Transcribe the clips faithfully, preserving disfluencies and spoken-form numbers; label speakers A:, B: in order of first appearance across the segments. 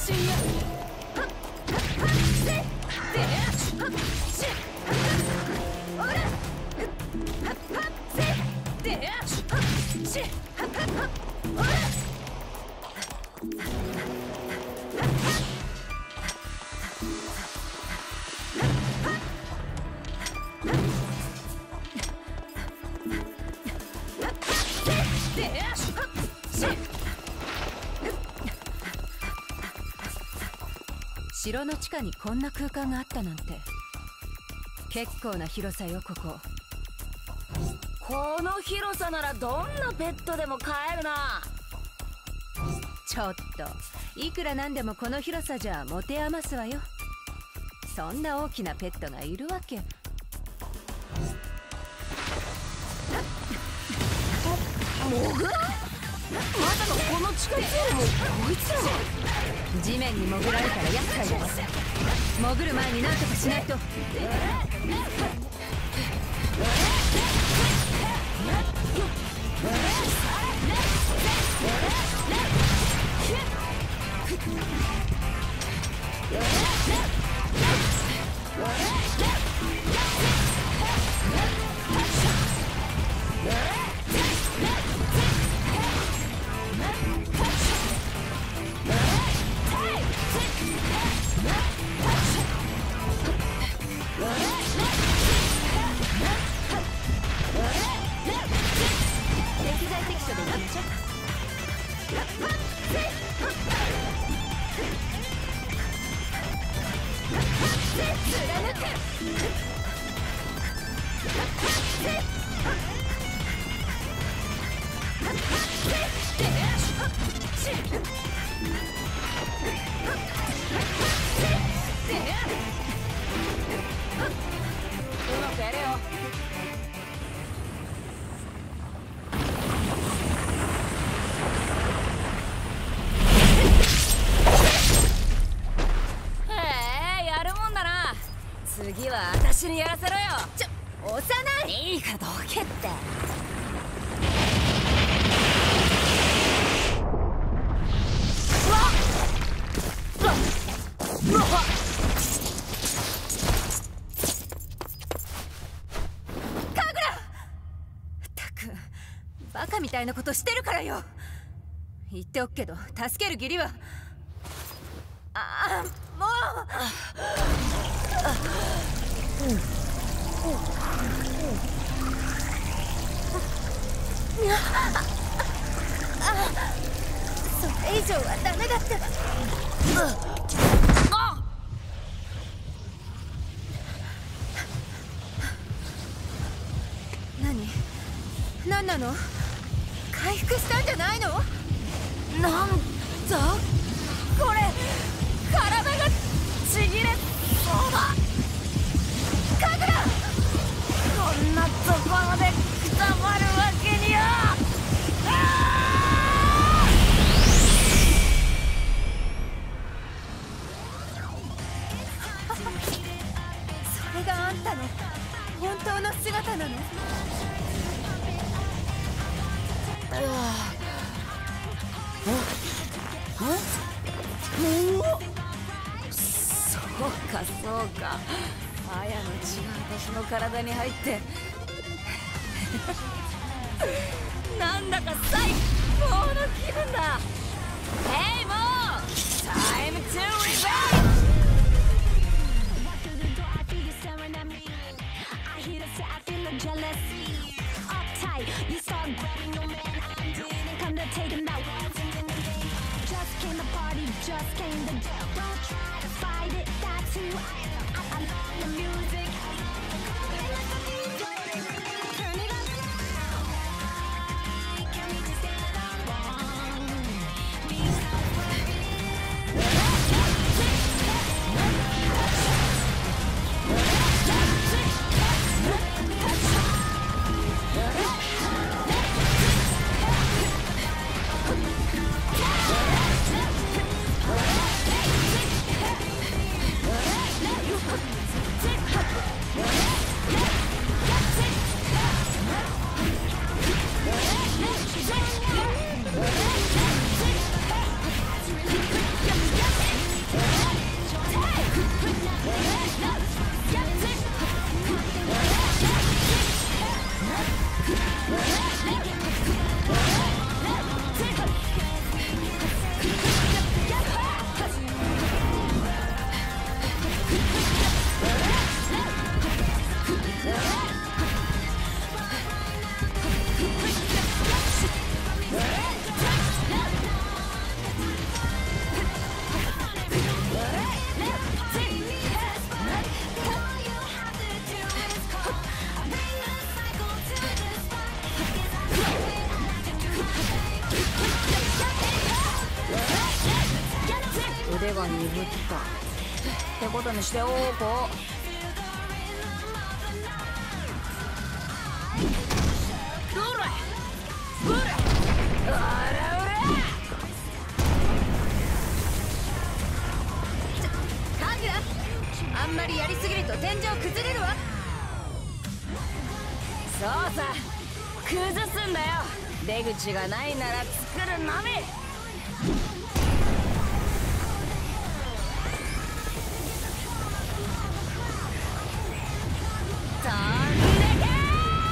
A: 城の地下にこんな空間があったなんて。結構な広さよここ。
B: この広さならどんなペットでも飼えるな。
A: ちょっといくらなんでもこの広さじゃ持て余すわよ。そんな大きなペットがいるわけ。
B: モグラ？まさかこの地下通路もこいつらも。
A: 地面に潜られたら厄介だわ。潜る前に何とかしないと。
B: うまくやれよ。へえ、やるもんだな。次は私にやらせろよ。
A: ちょ、押さない。
B: いいからどけって。うわっうわっ
A: バカみたいなことしてるからよ。言っておくけど助ける義理は。ああ、もう。それ以上はダメだってば。何？何なの？回復したんじゃないの？
B: なんだこれ、体がちぎれそうだ。カグラ、こんなところでくたばるわけには。
A: それがあんたの本当の姿なの？
B: そうかそうか、あやの血が私の体に入ってなんだか最高の気分だ。ヘイモー、タイムトゥリベンジ。
C: Just came the death. Don't try to fight it. That's who I am. I, I love the music. Turn it up now. Can we just get along? Please don't worry.
B: 腕が鈍ったってことにしておこう。どれほらおらおらカグラ、あんまりやりすぎると天井崩れるわ。そうさ、崩すんだよ。出口がないなら作るのみ。飛んでけ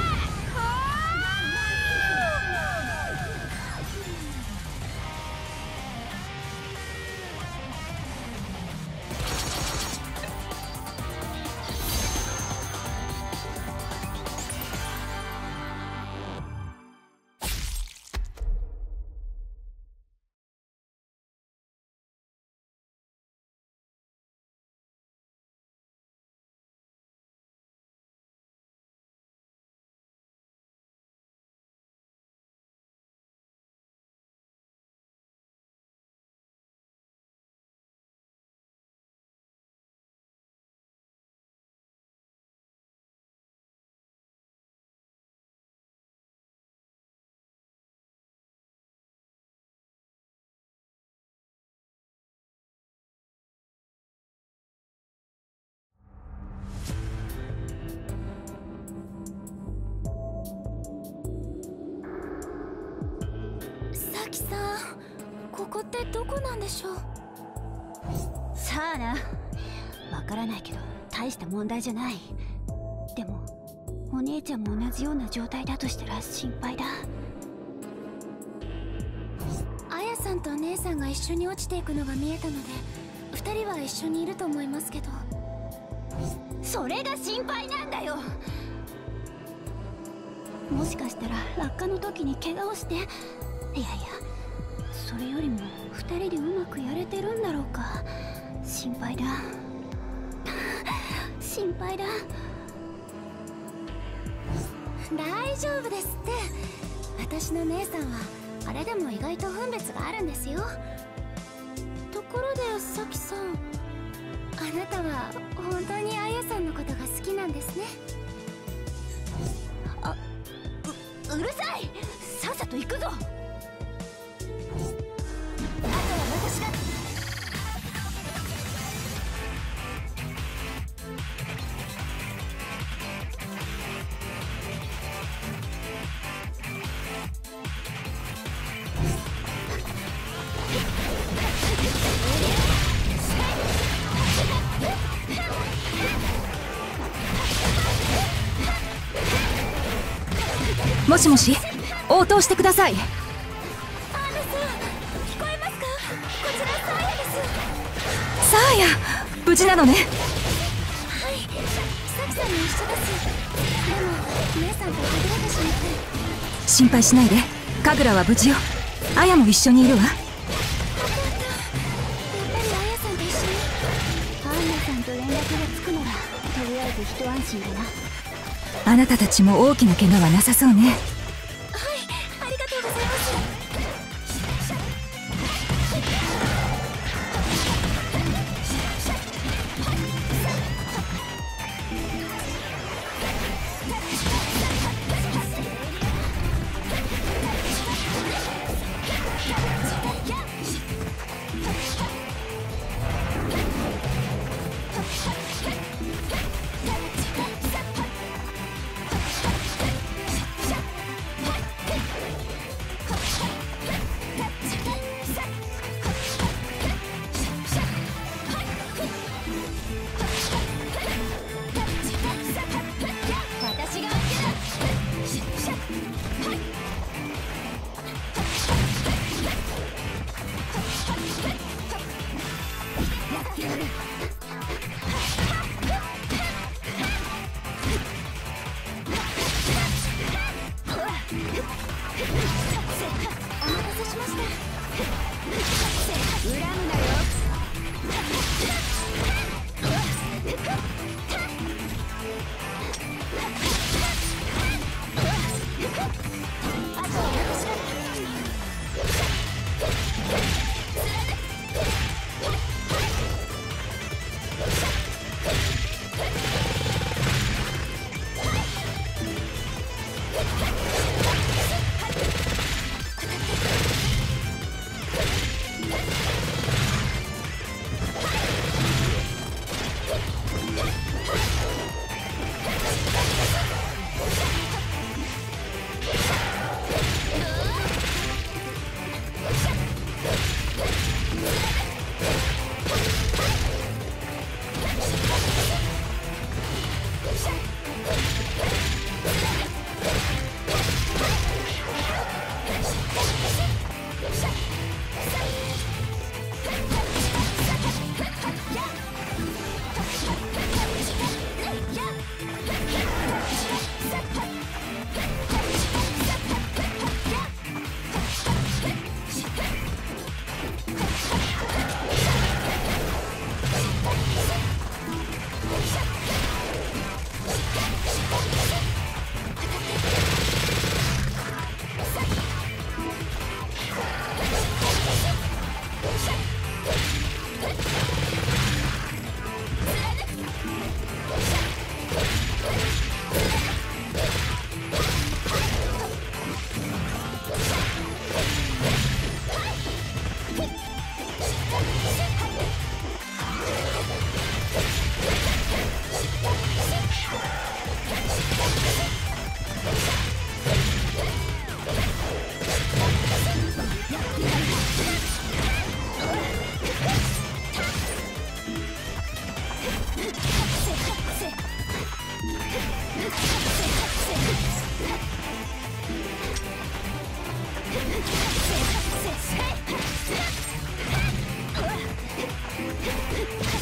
B: さきさん、ここってどこなんでしょう。
D: さあな、わからないけど大した問題じゃない。でもお姉ちゃんも同じような状態だとしたら心配だ。
C: あやさんと姉さんが一緒に落ちていくのが見えたので、二人は一緒にいると思いますけど。
D: それが心配なんだよ。もしかしたら落下の時に怪我をして、いやいや、それよりも二人でうまくやれてるんだろうか。心配だ心配だ。
C: 大丈夫ですって。私の姉さんはあれでも意外と分別があるんですよ。ところでさきさん、あなたは本当にあやさんのことが好きなんですね。
D: あ、う、うるさい。さっさと行くぞ。あとは私が。
A: もしもし、応答してください。
C: アーナさん、聞こえますか？こちらサーヤです。
A: サーヤ、無事なのね。
C: はい、さきさんも一緒です。でも姉さんとはぐれてしまって。
A: 心配しないで、神楽は無事よ。アヤも一緒にいるわ。
C: やっぱりあやさんと一緒に。
D: アンナさんと連絡がつくならとりあえず一安心だな。
A: あなたたちも大きな怪我はなさそうね。
C: はい、ありがとうございます。 く